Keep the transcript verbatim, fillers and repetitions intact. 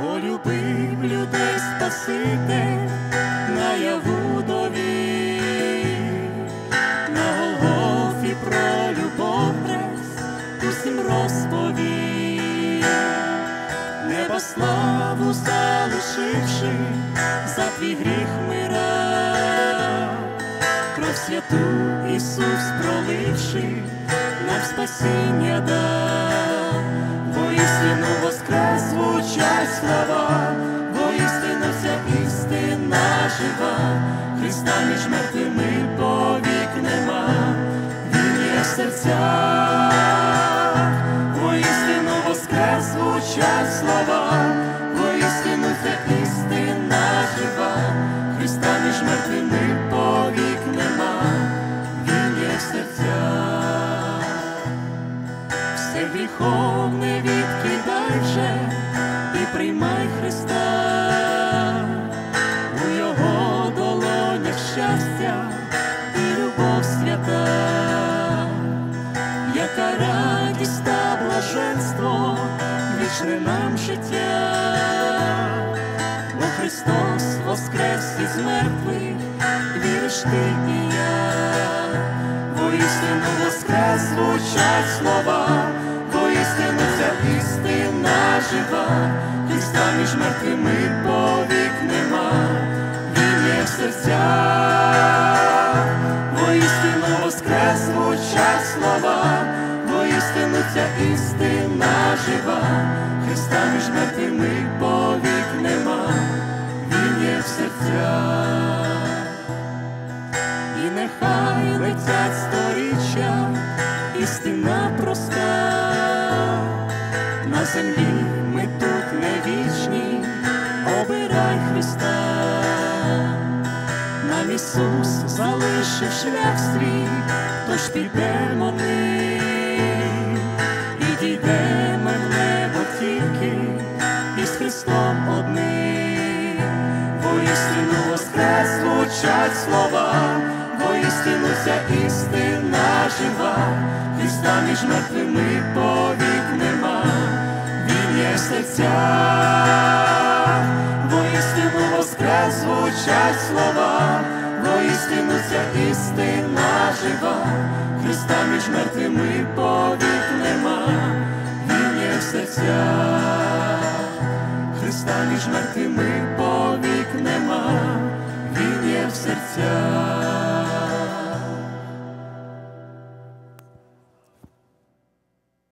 полюбив людей Спаситель, наяву довів, на Голгофі про любов хрест усім розповів, неба славу залишивши, за твій гріх мира, кров святу Ісус проливши, нам спасіння дав. Воістину воскрес звучать слова, воістину вся істина жива, Христа між мертвими повік нема, Він є в серцях. Воістину воскрес звучать слова, воістину вся істина жива, Христа між мертвими повік нема, Він є в серцях. Все гріховне відкидай вже і приймай Христа, у Його долонях щастя і любов свята, яка радість та блаженство, вічне нам життя, бо Христос воскрес із мертвих, віриш ти і я. Воістину воскрес звучать слова, воістину ця істина жива, Христа між мертвими повік нема, Він є в серцях. Воістину воскрес звучать слова, воістину ця істина жива, Христа між мертвими повік нема, Він є в серцях. І нехай летять сторіччя, істина проста, на землі ми тут не вічні, обирай Христа. Нам Ісус залишив шлях свій, тож підемо ним, і дійдемо в небо тільки із Христом одним. Воістину воскрес звучать слова, воістину ця істина жива, Христа між мертвими повік нема, Він є в серцях. Воістину воскрес звучать слова, воістину ця істина жива, Христа між мертвими повік нема, Він є в серцях. Христа між мертвими повік нема, Він є в серцях.